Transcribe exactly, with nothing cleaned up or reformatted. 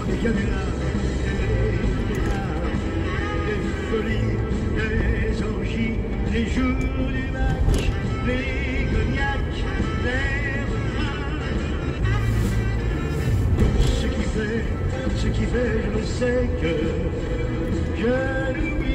les canulars, les larmes, les folies, les orgies, les jours du match, les cognacs, les repas. Ce qui fait, ce qui fait, je le sais que je n'oublie